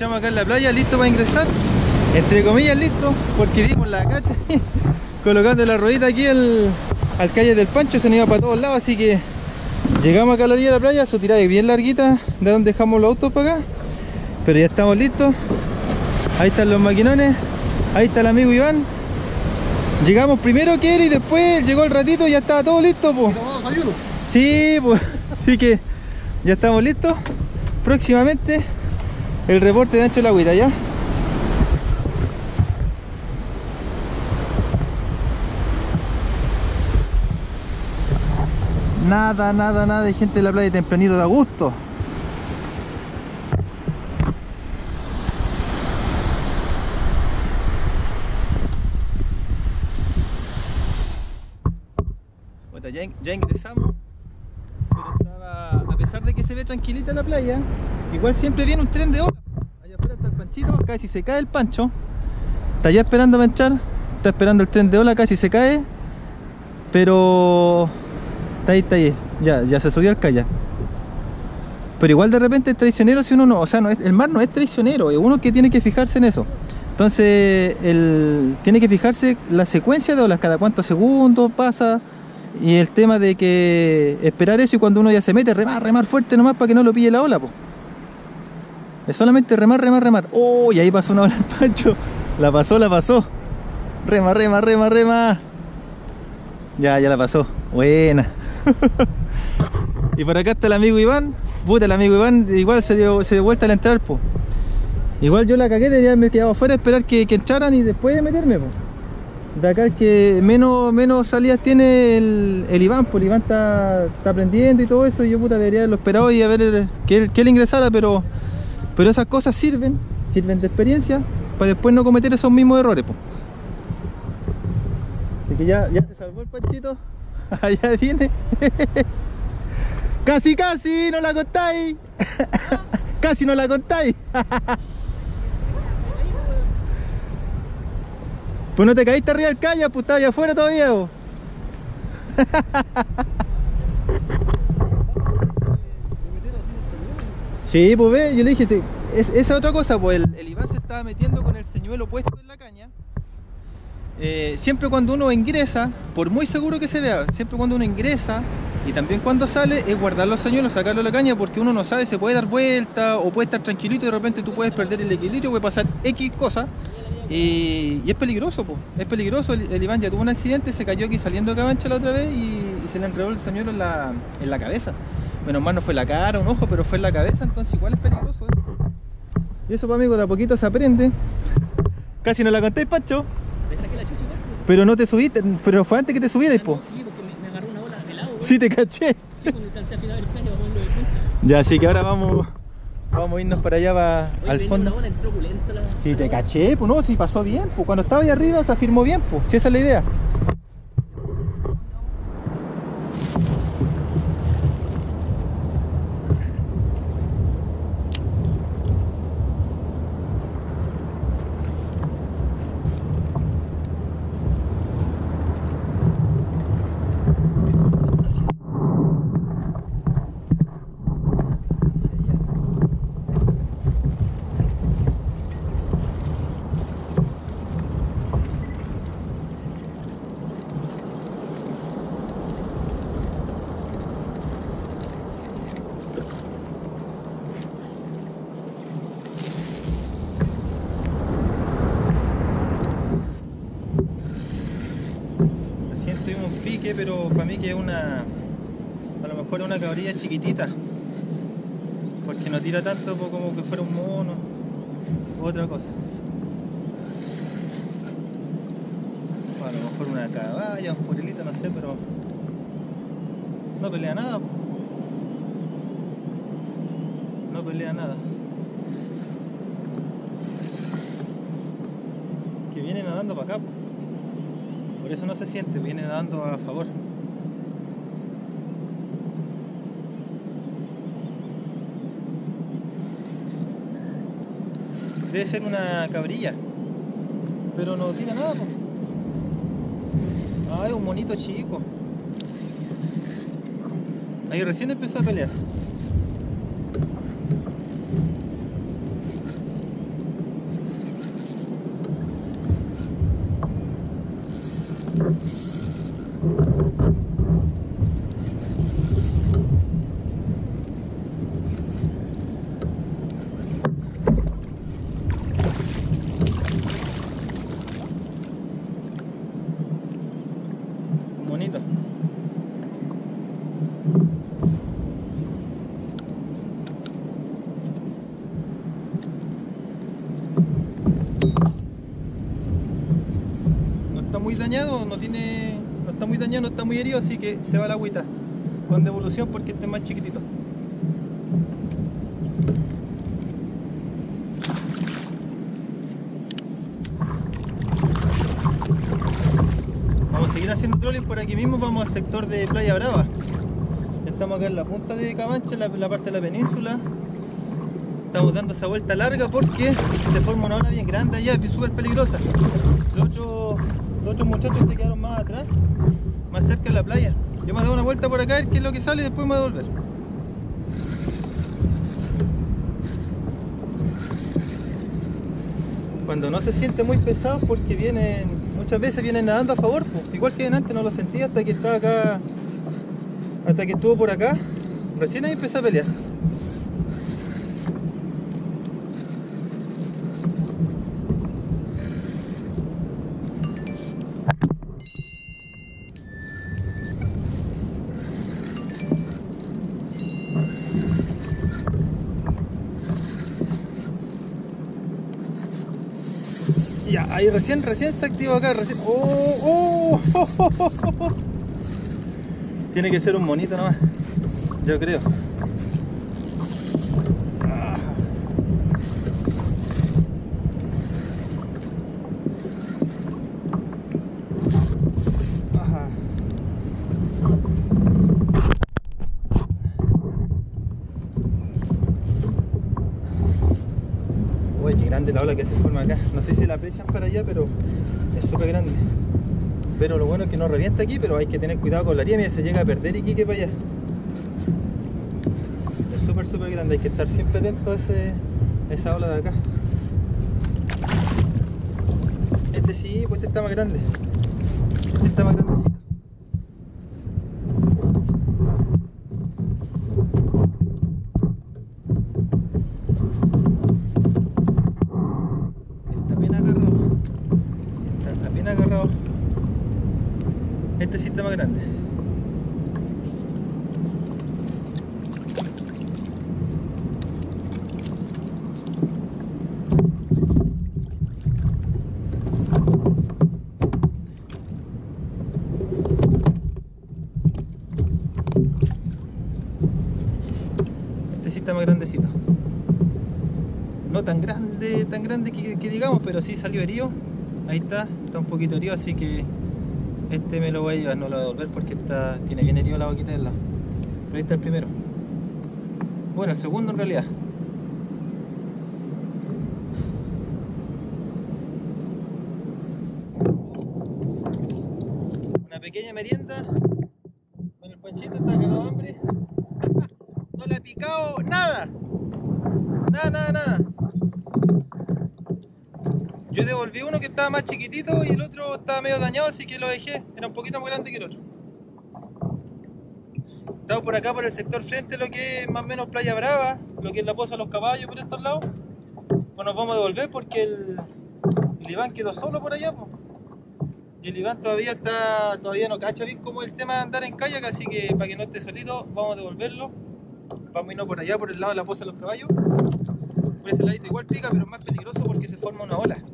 encontramos acá en la playa, listo para ingresar, entre comillas listo, porque dimos la cacha colocando la ruedita aquí al calle del Pancho, se nos iba para todos lados, así que llegamos acá a la orilla de la playa, su tirada es bien larguita de donde dejamos los autos para acá, pero ya estamos listos. Ahí están los maquinones, ahí está el amigo Iván. Llegamos primero que él y después llegó el ratito y ya estaba todo listo, pues. Sí, pues, así que ya estamos listos. Próximamente el reporte de Ancho de la Agüita, ¿ya? Nada de gente de la playa tempranito, de a gusto. Bueno, ya ingresamos, pero estaba, a pesar de que se ve tranquilita la playa, igual siempre viene un tren de ola. Allá afuera está el Panchito, casi se cae el Pancho. Está allá esperando a manchar, está esperando el tren de ola, casi se cae, pero está ahí, ya se subió al kayak. Pero igual de repente es traicionero si uno no, o sea, no es, el mar no es traicionero, es uno que tiene que fijarse en eso. Entonces, tiene que fijarse la secuencia de olas, cada cuántos segundos pasa, y el tema de que esperar eso, y cuando uno ya se mete, remar fuerte nomás para que no lo pille la ola, po. Es solamente remar. Oh, y ahí pasó una ola el Pancho, la pasó. Rema. Ya la pasó, buena. Y por acá está el amigo Iván. Puta, el amigo Iván igual se dio vuelta al entrar, po. Igual yo la cagué, ya me quedaba afuera a esperar que entraran y después de meterme, po. De acá el que menos salidas tiene el Iván, pues el Iván está aprendiendo y todo eso, y yo puta debería haberlo esperado y a ver que él ingresara, pero esas cosas sirven de experiencia para después no cometer esos mismos errores, pues. Así que ya se salvó el Panchito. Allá viene. Casi, no la contáis. Casi no la contáis. Pues no te caíste arriba del kayak, pues estaba allá afuera todavía, vos. Sí, pues ve, yo le dije, sí, esa otra cosa, pues el Iván se estaba metiendo con el señuelo puesto en la caña. Siempre cuando uno ingresa, por muy seguro que se vea, siempre cuando uno ingresa y también cuando sale, es guardar los señuelos, sacarlo de la caña, porque uno no sabe, se puede dar vuelta o puede estar tranquilito y de repente tú puedes perder el equilibrio, puede pasar X cosas. Y es peligroso, po. Es peligroso. El Iván ya tuvo un accidente, se cayó aquí saliendo de Cabancha la otra vez y se le enredó el señuelo en la cabeza. Menos mal no fue en la cara, un ojo, pero fue en la cabeza, entonces igual es peligroso, Y eso, pues, amigo, de a poquito se aprende. Casi no la contéis, Pancho. Le saqué la chucha, pero no te subiste, pero fue antes que te subieras, po. Sí, porque me agarró una ola de lado, güey. Sí, te caché. Sí, cuando alcancé a afinar el caño, vamos a verlo de frente. Ya, así que ahora vamos a irnos para allá, al fondo. Una ola, entró pulento la... Sí, te caché, pues no, sí pasó bien, pues cuando estaba ahí arriba se afirmó bien, pues, si esa es la idea. Pero para mí que es a lo mejor es una cabrilla chiquitita, porque no tira tanto como que fuera un mono u otra cosa. O a lo mejor una caballa, un jurelito, no sé, pero no pelea nada. No pelea nada. Que viene nadando para acá. Por eso no se siente, viene nadando a favor. Debe ser una cabrilla, pero no tira nada, po. Ah, es un monito chico. Ahí recién empezó a pelear. Bonito. No está muy dañado, no está muy dañado, no está muy herido, así que se va la agüita con devolución porque este es más chiquitito. Vamos a seguir haciendo trolling por aquí mismo, vamos al sector de Playa Brava. Estamos acá en la punta de Camancha, en la parte de la península. Estamos dando esa vuelta larga porque se forma una ola bien grande allá, es súper peligrosa. Los otros muchachos se quedaron más atrás, más cerca de la playa. Yo me voy a dar una vuelta por acá a ver qué es lo que sale y después me voy a devolver. Cuando no se siente muy pesado porque muchas veces vienen nadando a favor, pues. Igual que antes no lo sentía hasta que estaba acá, hasta que estuvo por acá, recién ahí empecé a pelear. Ya, ahí recién se activó acá, recién. ¡Oh! Tiene que ser un monito nomás, yo creo. Uy, qué grande la ola que se forma acá. No sé si la aprecian para allá, pero es súper grande. Pero lo bueno es que no revienta aquí, pero hay que tener cuidado con la orilla, mira, se llega a perder y quique para allá. Es súper grande, hay que estar siempre atento a esa ola de acá. Este sí, pues este está más grande. Este está más grandecito. Agarrado. Este sí está más grande. Este sí está más grandecito. No tan grande que digamos, pero sí salió herido. Ahí está un poquito herido, así que este me lo voy a llevar, no lo voy a devolver porque tiene bien herido la boquita del lado. Pero ahí está el primero. Bueno, el segundo en realidad. Una pequeña merienda con el Panchito, está cagado de hambre. No le ha picado nada. Nada. Yo devolví uno que estaba más chiquitito y el otro estaba medio dañado, así que lo dejé. Era un poquito más grande que el otro. Estamos por acá, por el sector frente, lo que es más o menos Playa Brava, lo que es la Poza de los Caballos por estos lados. Pues nos vamos a devolver porque el Iván quedó solo por allá, pues. Y el Iván todavía no cacha bien cómo es el tema de andar en kayak, así que para que no esté solito, vamos a devolverlo. Vamos a irnos por allá, por el lado de la Poza de los Caballos. Por ese ladito igual pica, pero es más peligroso porque se forma una ola.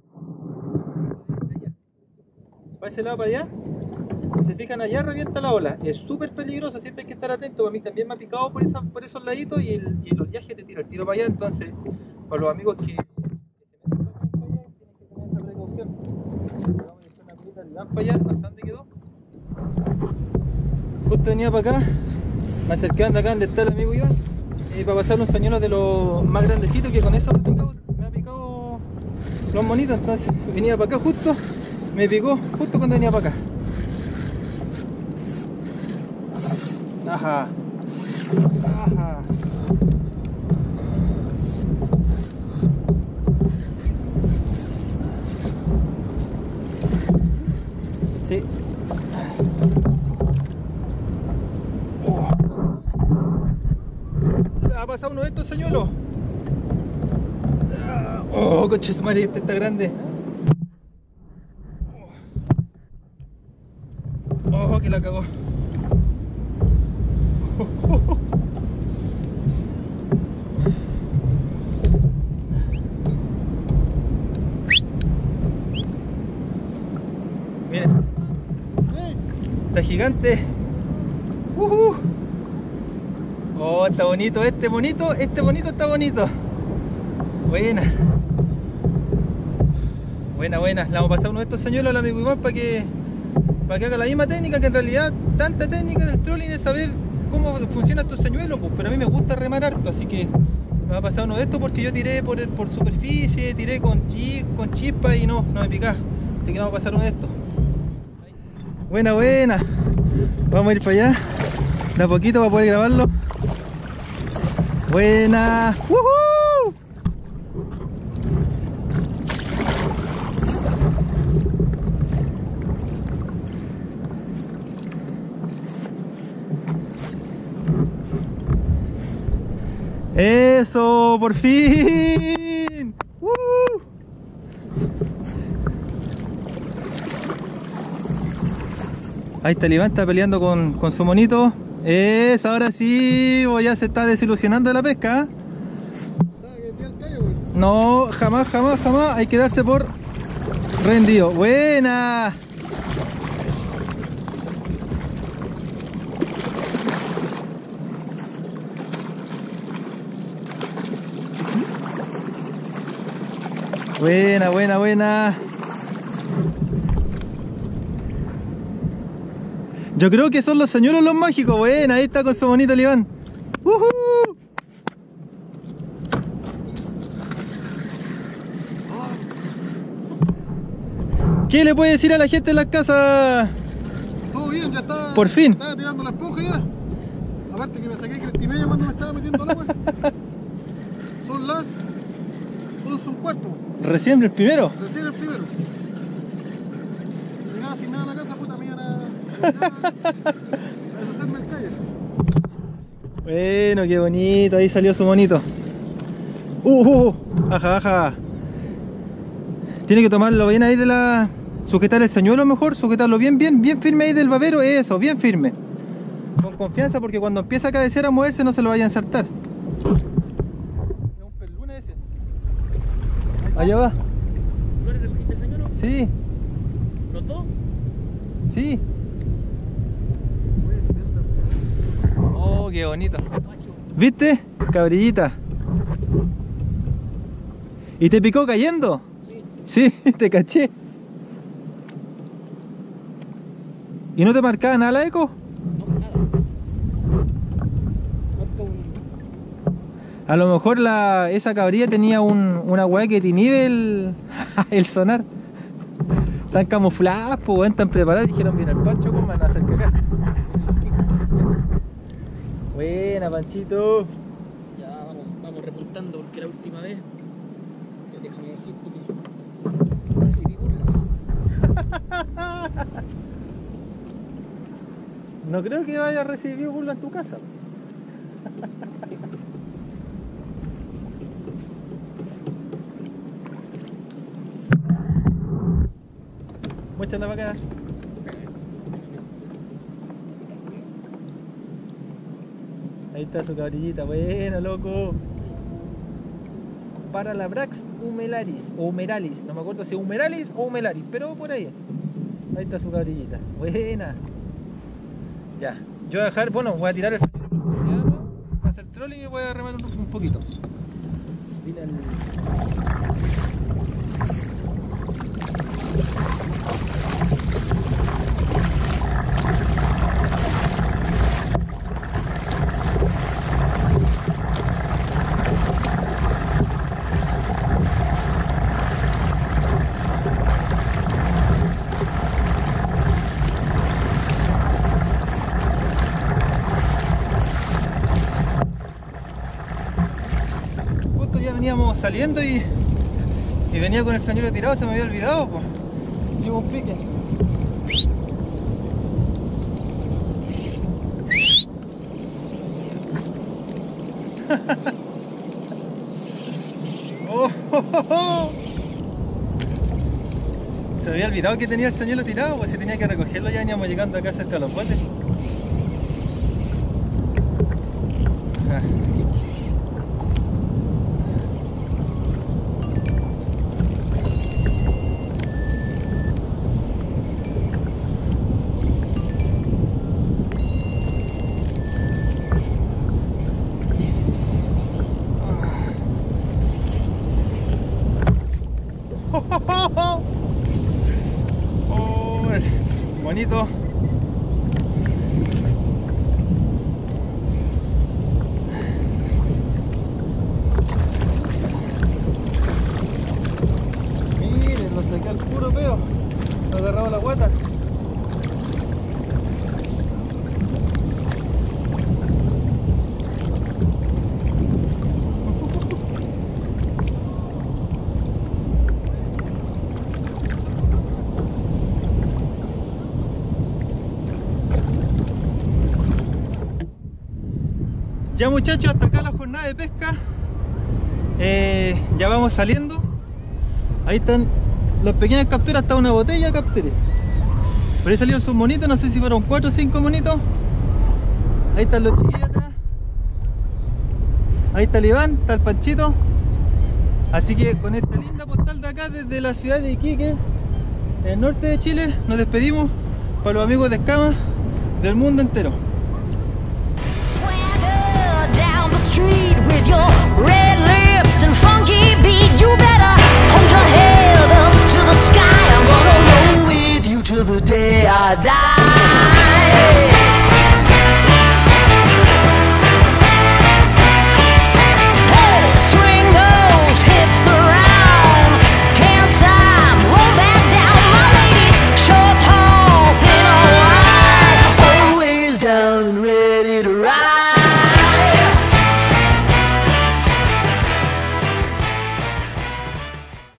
Para ese lado, para allá, si se fijan allá revienta la ola. Es súper peligroso, siempre hay que estar atento. A mí también me ha picado por esos laditos y el oleaje te tira el tiro para allá. Entonces, para los amigos que se meten para allá, tienen que tener esa precaución. Vamos a echar una pelita al Iván para allá, no sé dónde quedó. Justo venía para acá, me acerqué acá donde está el amigo Iván. Para pasar unos pañuelos de los más grandecitos, que con eso me ha picado los monitos. Entonces venía para acá justo, me picó justo cuando venía para acá. Ajá. Sí. ¿Ha pasado uno de estos señuelos? Oh, coches madre, este está grande. Oh, que la cagó. Miren, está gigante. Oh, está bonito, este bonito está bonito. Buena. Buena. Le vamos a pasar uno de estos señuelos al amigo Iván para que haga la misma técnica, que en realidad tanta técnica del trolling es saber cómo funciona estos señuelos, pues, pero a mí me gusta remar harto, así que me va a pasar uno de estos porque yo tiré por superficie, tiré con chispa y no me picá. Así que vamos a pasar uno de estos. Buena. Vamos a ir para allá de a poquito para poder grabarlo. Buena. ¡Woohoo! ¡Eso! ¡Por fin! Ahí está el Iván, está peleando con su monito. Ahora sí, ya se está desilusionando de la pesca. No, jamás. Hay que darse por rendido. Buena. Buena. Yo creo que son los señuelos los mágicos. Buena, ahí está con su bonito el Iván. ¿Qué le puede decir a la gente en las casas? Todo bien, ya está. Por fin. Estaba tirando la esponja ya. Aparte que me saqué crestimeña cuando me estaba metiendo al agua. Son las 11:15. Recién el primero. Recién el primero. Llegaba sin nada a la casa, puta mía, nada. Bueno, qué bonito, ahí salió su monito. Ajá. Tiene que tomarlo bien ahí de la... Sujetar el señuelo mejor, sujetarlo bien firme ahí del babero, eso, bien firme. Con confianza porque cuando empieza a cabecear a moverse no se lo vaya a ensartar. Es un perluna ese. Allá va. ¿No le recogiste el señuelo? Sí. ¿Los dos? Sí. Oh, qué bonito. ¿Viste? Cabrillita. ¿Y te picó cayendo? Sí, te caché. ¿Y no te marcaba nada la eco? No, nada. A lo mejor esa cabrilla tenía una weá que te inhibe el sonar. Están camufladas, pues, están preparadas. Dijeron, viene el Pancho, ¿cómo van a hacer cagar? Buena, Panchito. Ya vamos repuntando porque la última vez. Déjame decirte que recibí burlas. No creo que vaya a recibir burla en tu casa. Muéchala para acá. Ahí está su cabrillita, bueno, loco. Para la Brax humelaris, o humeralis, no me acuerdo si humeralis o humelaris, pero por ahí. Ahí está su cabrillita, buena. Ya, yo voy a dejar, voy a tirar el señuelo para hacer trolling y voy a remar un poquito. Mira el... Veníamos saliendo y venía con el señuelo tirado, se me había olvidado, pues. Llevo un pique. Oh, oh, oh, oh. Se me había olvidado que tenía el señuelo tirado, pues si tenía que recogerlo ya veníamos llegando acá cerca de los botes. Ah. Oh, bonito. Miren, lo saqué al puro peo. Lo agarraba la guata. Ya muchachos, hasta acá la jornada de pesca. Ya vamos saliendo. Ahí están las pequeñas capturas, hasta una botella capturé. Por ahí salieron sus monitos, no sé si fueron 4 o 5 monitos. Ahí están los chiquillos atrás. Ahí está el Iván, está el Panchito. Así que con esta linda postal de acá desde la ciudad de Iquique, en el norte de Chile, nos despedimos para los amigos de Escamas del mundo entero. Street with your red lips and funky